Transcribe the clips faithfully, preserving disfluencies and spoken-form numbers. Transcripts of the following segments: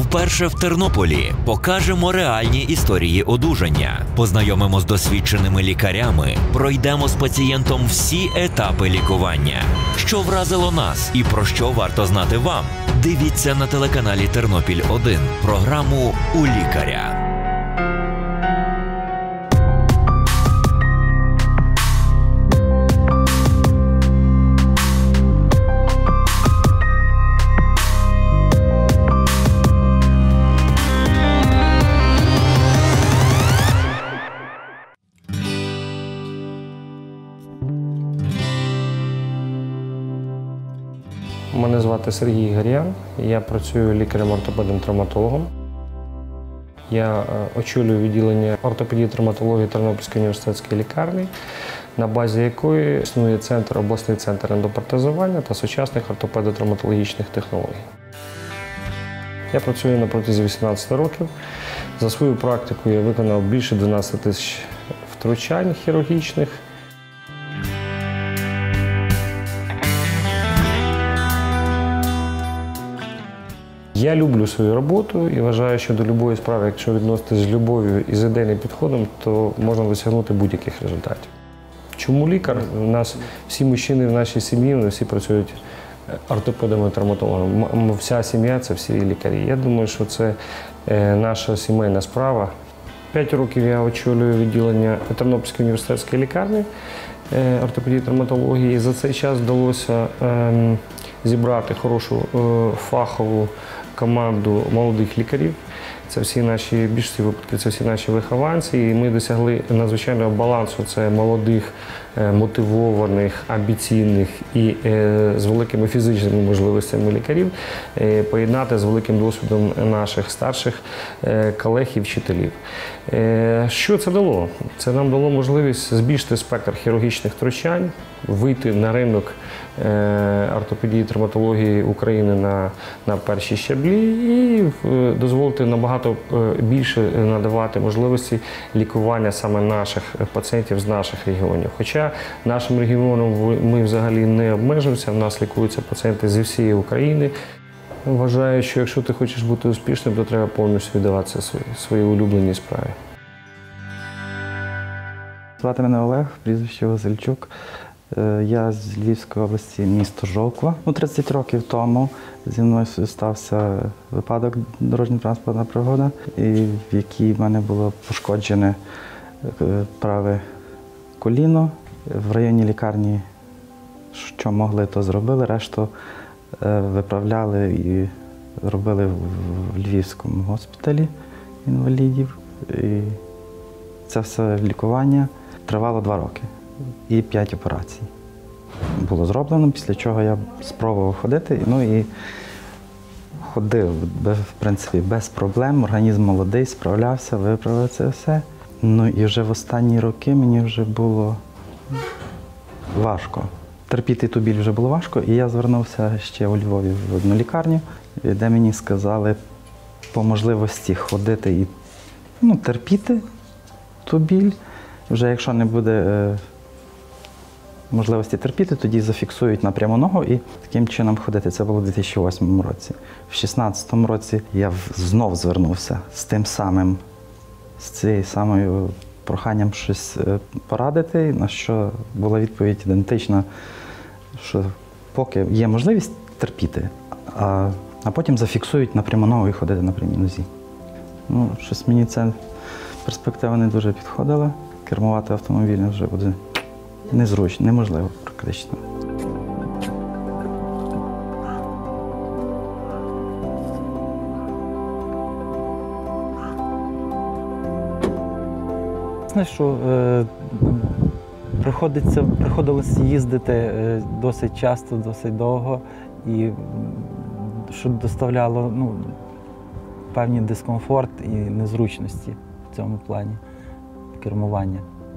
Вперше в Тернополі покажемо реальні історії одужання, познайомимо з досвідченими лікарями, пройдемо з пацієнтом всі етапи лікування. Що вразило нас і про що варто знати вам? Дивіться на телеканалі Тернопіль один програму «У лікаря». Мене звати Сергій Гар'ян, я працюю лікарем-ортопедом-травматологом. Я очолюю відділення ортопедії травматології Тернопільської університетської лікарні, на базі якої існує центр, обласний центр ендопротезування та сучасних ортопедо-травматологічних технологій. Я працюю на протязі вісімнадцяти років. За свою практику я виконав більше дванадцяти тисяч втручань хірургічних. Я люблю свою роботу і вважаю, що до будь-якої справи, якщо відноситись з любов'ю і з ідейним підходом, то можна досягнути будь-яких результатів. Чому лікар? У нас всі мужчини в нашій сім'ї, вони всі працюють ортопедами і травматологами. Вся сім'я – це всі лікарі. Я думаю, що це наша сімейна справа. П'ять років я очолюю відділення Тернопільської університетської лікарні ортопедії і травматології. І за цей час вдалося зібрати хорошу фахову команду молодих лікарів. Це всі наші, більшості випадків, це всі наші вихованці. І ми досягли надзвичайного балансу. Це молодих, мотивованих, амбіційних і з великими фізичними можливостями лікарів поєднати з великим досвідом наших старших колег і вчителів. Що це дало? Це нам дало можливість збільшити спектр хірургічних втручань, вийти на ринок ортопедії і травматології України на, на перші щаблі і дозволити набагато більше надавати можливості лікування саме наших пацієнтів з наших регіонів. Хоча нашим регіоном ми взагалі не обмежуємося, в нас лікуються пацієнти зі всієї України. Вважаю, що якщо ти хочеш бути успішним, то треба повністю віддаватися своїй, своїй улюбленій справі. Звати мене Олег, прізвище Васильчук. Я з Львівської області, місто Жовква. Ну, тридцять років тому зі мною стався випадок, дорожньо-транспортна пригода, і в якій в мене було пошкоджене праве коліно. В районі лікарні, що могли, то зробили, решту виправляли і робили в Львівському госпіталі інвалідів. І це все лікування тривало два роки. І п'ять операцій було зроблено, після чого я спробував ходити. Ну і ходив, в принципі, без проблем. Організм молодий, справлявся, виправив це все. Ну і вже в останні роки мені вже було важко. Терпіти ту біль вже було важко, і я звернувся ще у Львові в одну лікарню, де мені сказали по можливості ходити і ну, терпіти ту біль. Вже якщо не буде е, можливості терпіти, тоді зафіксують на пряму ногу і таким чином ходити. Це було у дві тисячі восьмому році. В дві тисячі шістнадцятому році я знов звернувся з тим самим, з цією самою проханням щось порадити, на що була відповідь ідентична, що поки є можливість терпіти, а, а потім зафіксують на пряму ногу і ходити на прямій нозі. Ну, щось мені ця перспектива не дуже підходила. Кермувати автомобілем вже буде незручно, неможливо практично. Знаєш, що е, приходиться, приходилось їздити е, досить часто, досить довго, і що доставляло ну, певний дискомфорт і незручності в цьому плані кермування.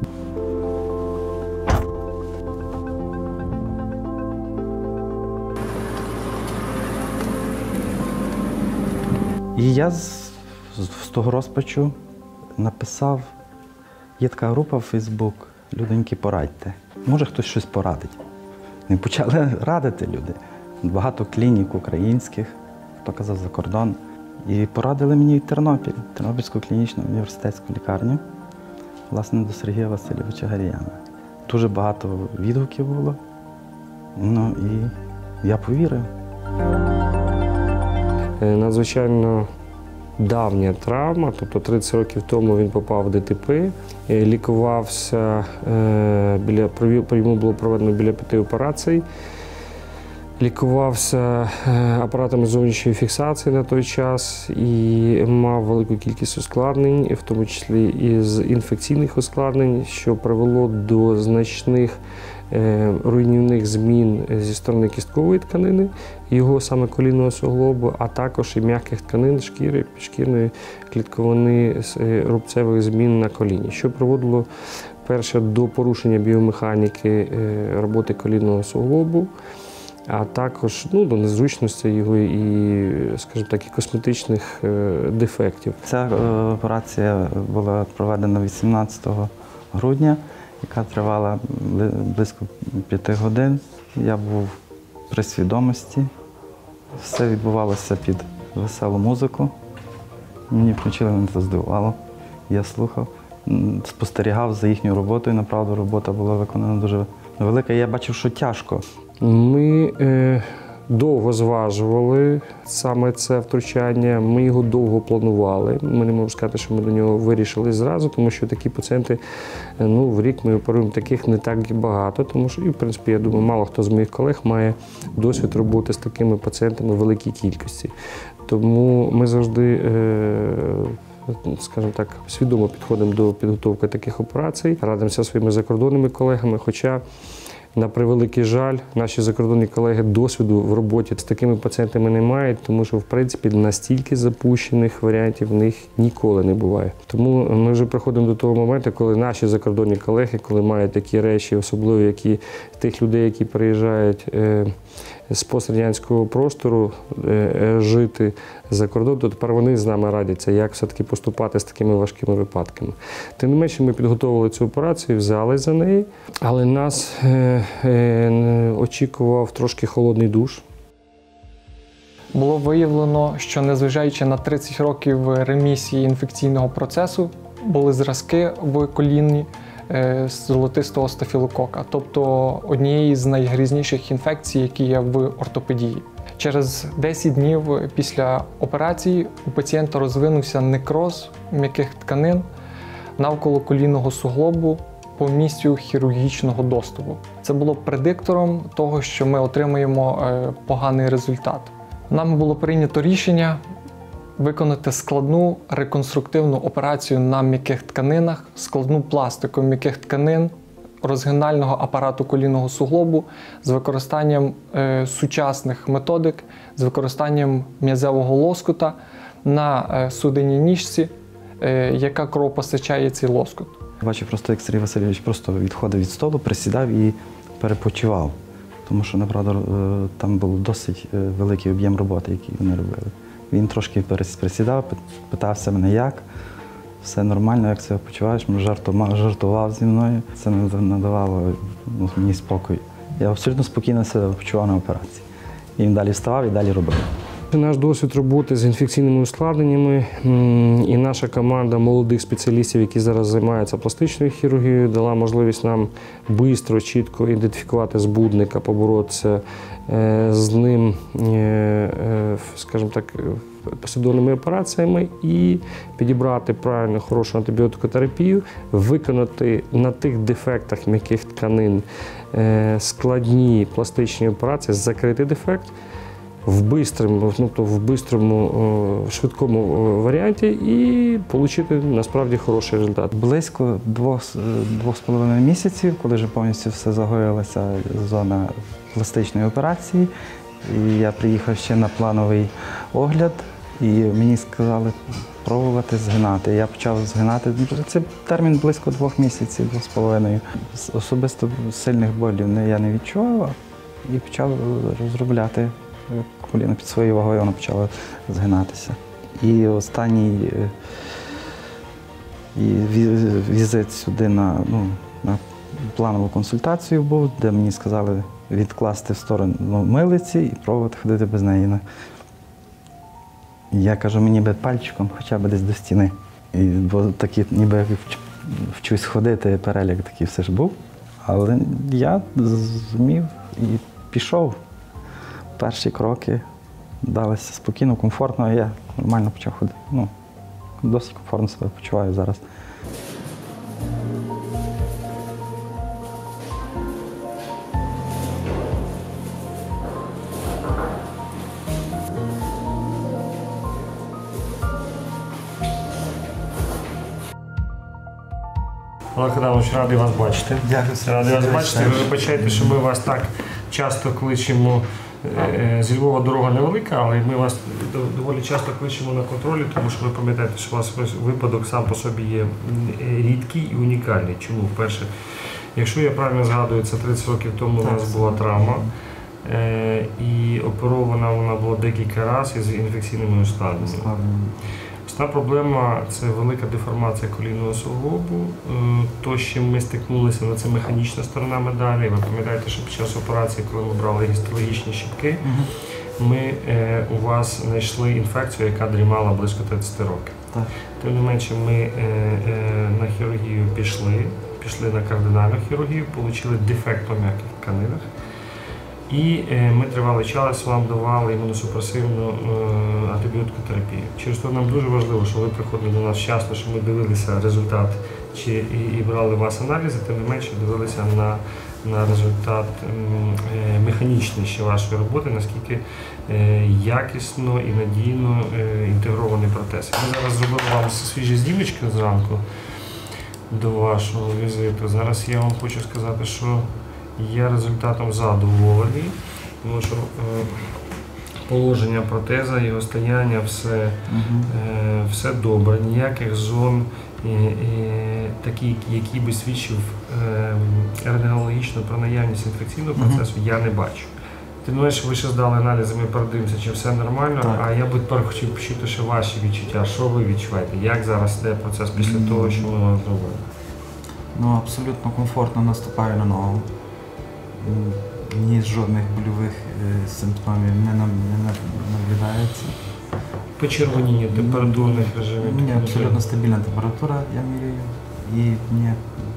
І я з, з того розпачу написав, є така група в Фейсбук «Людоньки, порадьте». Може хтось щось порадить. І почали радити люди. Багато клінік українських, хто казав за кордон. І порадили мені Тернопіль, Тернопільську клінічну університетську лікарню, власне, до Сергія Васильовича Гаріяна. Дуже багато відгуків було, ну і я повірив. Надзвичайно давня травма, тобто тридцять років тому він попав в ДТП, лікувався, біля, йому було проведено біля п'яти операцій, лікувався апаратами зовнішньої фіксації на той час і мав велику кількість ускладнень, в тому числі із інфекційних ускладнень, що привело до значних руйнівних змін зі сторони кісткової тканини, його саме колінного суглобу, а також і м'яких тканин шкіри, підшкірної клітковини, рубцевих змін на коліні, що приводило перше до порушення біомеханіки роботи колінного суглобу, а також ну, до незручності його і, скажімо так, і косметичних дефектів. Ця операція була проведена вісімнадцятого грудня, яка тривала близько п'яти годин. Я був при свідомості. Все відбувалося під веселу музику. Мені включили, мене це здивувало. Я слухав, спостерігав за їхньою роботою. Направду, робота була виконана дуже велика. Я бачив, що тяжко. Ми е, довго зважували саме це втручання, ми його довго планували. Ми не можемо сказати, що ми до нього вирішили зразу, тому що такі пацієнти, ну, в рік ми оперуємо таких не так і багато, тому що, і, в принципі, я думаю, мало хто з моїх колег має досвід роботи з такими пацієнтами в великій кількості. Тому ми завжди, е, скажімо так, свідомо підходимо до підготовки таких операцій, радимося зі своїми закордонними колегами, хоча на превеликий жаль, наші закордонні колеги досвіду в роботі з такими пацієнтами не мають, тому що, в принципі, настільки запущених варіантів в них ніколи не буває. Тому ми вже приходимо до того моменту, коли наші закордонні колеги, коли мають такі речі, особливо які тих людей, які приїжджають е, з пострадянського простору е, жити за кордон, то тепер вони з нами радяться, як все-таки поступати з такими важкими випадками. Тим не менше, ми підготовили цю операцію, взяли за неї, але нас е, е, очікував трошки холодний душ. Було виявлено, що незважаючи на тридцять років ремісії інфекційного процесу, були зразки в колінні золотистого стафілокока, тобто однієї з найгрізніших інфекцій, які є в ортопедії. Через десять днів після операції у пацієнта розвинувся некроз м'яких тканин навколо колінного суглобу по місцю хірургічного доступу. Це було предиктором того, що ми отримаємо поганий результат. Нам було прийнято рішення виконати складну реконструктивну операцію на м'яких тканинах, складну пластику м'яких тканин, розгинального апарату колінного суглобу з використанням е, сучасних методик, з використанням м'язевого лоскута на е, судинній ніжці, е, яка кровопостачає цей лоскут. Бачив просто, як Сергій Васильович просто відходив від столу, присідав і перепочивав, тому що, направду, там був досить великий об'єм роботи, який вони робили. Він трошки присідав, питався мене, як, все нормально, як себе почуваєш, жартував, жартував зі мною. Це надавало ну, мені спокій. Я абсолютно спокійно себе почував на операції. І він далі вставав і далі робив. Наш досвід роботи з інфекційними ускладненнями і наша команда молодих спеціалістів, які зараз займаються пластичною хірургією, дала можливість нам швидко, чітко ідентифікувати збудника, поборотися з ним, скажімо так, послідовними операціями і підібрати правильно хорошу антибіотикотерапію, виконати на тих дефектах м'яких тканин складні пластичні операції, закрити дефект в бистрому, ну, то в бистрому, в швидкому варіанті і отримати насправді хороший результат. Близько двох, двох з половиною місяців, коли вже повністю все загоїлася зона пластичної операції, і я приїхав ще на плановий огляд, і мені сказали пробувати згинати. Я почав згинати. Це термін близько двох місяців, двох з половиною. Особисто сильних болів я не відчував і почав розробляти коліно під своєю вагою, воно почало згинатися. І останній і візит сюди на, ну, на планову консультацію був, де мені сказали відкласти в сторону милиці і пробувати ходити без неї. І я кажу, мені би пальчиком хоча б десь до стіни. І, бо такі ніби вч- вчусь ходити, перелік такий все ж був. Але я зумів і пішов. Перші кроки далися спокійно, комфортно, і я нормально почав ходити. Ну, досить комфортно себе почуваю зараз. Олег Адамович, радий вас бачити. Дякую. Радий вас бачити. Ви вибачайте, що ми вас так часто кличемо. Е, Зі Львова дорога невелика, але ми вас до- доволі часто кличемо на контролі, тому що ви пам'ятаєте, що у вас випадок сам по собі є м, е, рідкий і унікальний. Чому? Вперше, якщо я правильно згадую, це тридцять років тому у нас була травма, е, і оперована вона була декілька разів із інфекційними ускладненнями. Основна проблема – це велика деформація колінного суглобу. Е, То, з чим ми стикнулися, ну, це механічна сторона медалі. Ви пам'ятаєте, що під час операції, коли ми брали гістологічні щіпки, ми е, у вас знайшли інфекцію, яка дрімала близько тридцять років. Так. Тим не менше, ми е, е, на хірургію пішли, пішли на кардинальну хірургію, отримали дефект у м'яких тканинах. І е, ми тривалий час вам давали імуносупресивну е, антибіотикотерапію. Через то нам дуже важливо, що ви приходили до нас вчасно, що ми дивилися результат чи, і, і брали у вас аналізи, тим не менше дивилися на, на результат м, е, механічний ще вашої роботи, наскільки е, якісно і надійно е, інтегрований протез. Ми зараз зробили вам свіжі знімочки зранку до вашого візиту. Зараз я вам хочу сказати, що я результатом задоволений, тому що е, положення протеза, його стояння, все, е, все добре, ніяких зон, е, е, такі, які би свідчив е, рентгенологічно про наявність інфекційного процесу, я не бачу. Тим не менше, ви ще здали аналізи, ми передивимося, чи все нормально, Так. а я би тепер хотів почути ще ваші відчуття, що ви відчуваєте, як зараз йде процес після Мгм. того, що ми вам зробили. Ну, абсолютно комфортно наступаю на ногу. М, Ні жодних больових е, симптомів не, нам- не на- наблюдається. Почервоніння, температурних режимів. Мені абсолютно стабільна температура, я міряю. І мені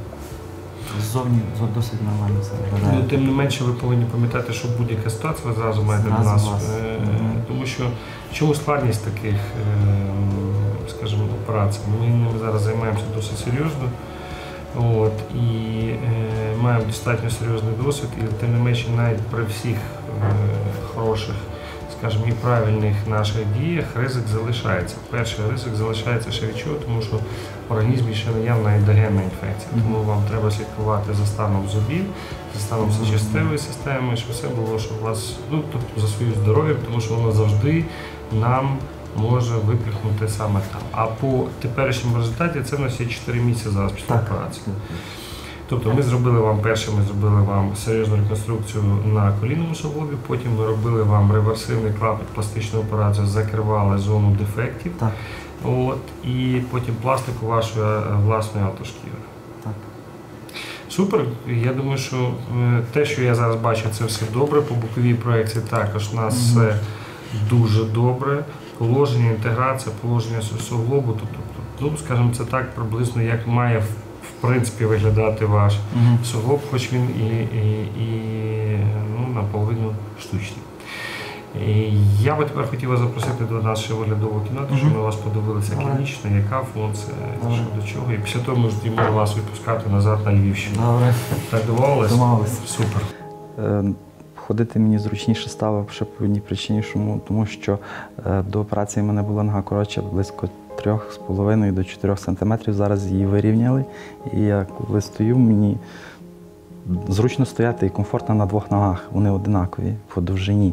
ззовні зо- досить нормально все Ну, виглядає. тим не менше, ви повинні пам'ятати, що будь-яка ситуація ви зразу маєте до Зразу нас. вас. е, Мгм. Тому що в чому складність таких, е, скажімо, операцій? Ми ними зараз займаємося досить серйозно. От, і е, маємо достатньо серйозний досвід, і тим не менше, навіть при всіх е, хороших, скажімо, і правильних наших діях ризик залишається. Перший ризик залишається ще від чого, тому що в організмі ще наявна ендогенна інфекція. Тому вам треба слідкувати за станом зубів, за станом сечостивої системи, щоб все було, щоб у вас, ну, тобто за своїм здоров'ям, тому що воно завжди нам може виплюхнути саме там. А по теперішньому результаті це у нас є чотири місяці зараз після Так. операції. Тобто ми зробили вам перше, ми зробили вам серйозну реконструкцію на колінному суглобі, потім ми робили вам реверсивний клапоть, пластичну операцію, закривали зону дефектів. Так. От, і потім пластику вашої е, власної автошкіри. Так. Супер. Я думаю, що е, те, що я зараз бачу, це все добре. По боковій проекції також у нас все дуже добре. Положення, інтеграція, положення су- суглобу, тобто, ну, скажімо, це так приблизно, як має в, в принципі виглядати ваш Мгм. суглоб, хоч він і, і, і ну, наполовину штучний. І я би тепер хотів вас запросити до нас ще в оглядову кімнату, щоб ми вас подивилися Добре. клінічно, яка функція, Добре. що до чого. І після того ми будемо вас відпускати назад на Львівщину. Добре. Так домовились? Домовились. Супер. Е, Ходити мені зручніше стало ще по одній причині, чому- тому що е, до операції в мене була нога коротша, близько трьох з половиною до чотирьох сантиметрів. Зараз її вирівняли. І я коли стою, мені зручно стояти і комфортно на двох ногах. Вони одинакові по довжині.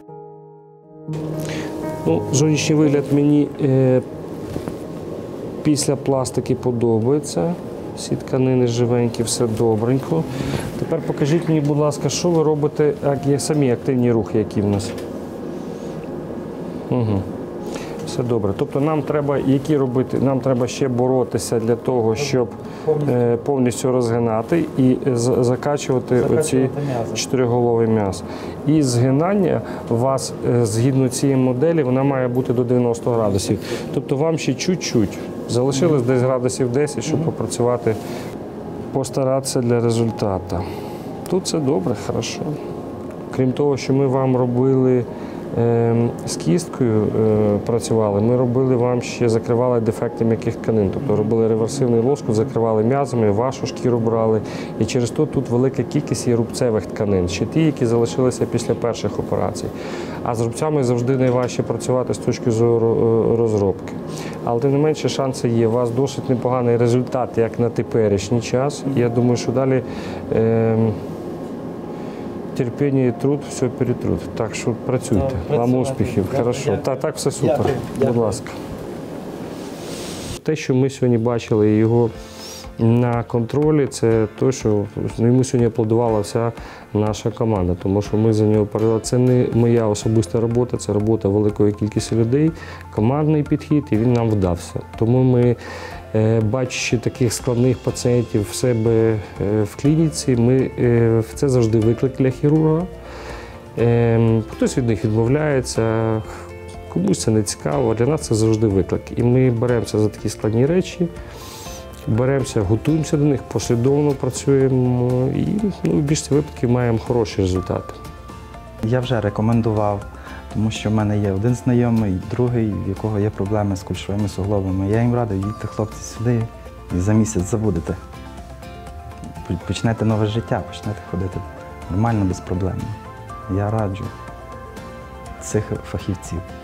Ну, зовнішній вигляд мені е, після пластики подобається. Всі тканини живенькі, все добренько. Тепер покажіть мені, будь ласка, що ви робите, як є самі активні рухи, які в нас. Угу. Все добре. Тобто нам треба, які робити, нам треба ще боротися для того, щоб е, повністю розгинати і з- закачувати оці чотириголові м'ясо. І згинання у вас, е, згідно цієї моделі, вона має бути до дев'яноста градусів. Тобто вам ще чуть-чуть. Залишилось десь градусів десять, щоб попрацювати, постаратися для результату. Тут це добре, хорошо. Крім того, що ми вам робили е, з кісткою, е, працювали, ми робили вам ще, закривали дефекти м'яких тканин. Тобто робили реверсивний лоскут, закривали м'язами, вашу шкіру брали. І через то тут велика кількість є рубцевих тканин, ще ті, які залишилися після перших операцій. А з рубцями завжди найважче працювати з точки зору е, розробки. Але тим не менше шанси є. У вас досить непоганий результат, як на теперішній час. Я думаю, що далі е, терпіння і труд, все перетрут. Так що працюйте. Вам успіхів. Хорошо. Так, так, все супер. Будь ласка. Те, що ми сьогодні бачили його на контролі, це те, що йому сьогодні аплодувала вся наша команда, тому що ми за нього передали. Це не моя особиста робота, це робота великої кількості людей, командний підхід, і він нам вдався. Тому ми, е, бачачи таких складних пацієнтів в себе е, в клініці, ми, е, це завжди виклик для хірурга. Е, Хтось від них відмовляється, комусь це не цікаво, а для нас це завжди виклик. І ми беремося за такі складні речі, беремося, готуємося до них, послідовно працюємо і ну, в більшості випадків маємо хороші результати. Я вже рекомендував, тому що в мене є один знайомий, другий, в якого є проблеми з кульшовими суглобами. Я їм радив, їдьте, хлопці, сюди і за місяць забудете. Почнете нове життя, почнете ходити нормально, без проблем. Я раджу цих фахівців.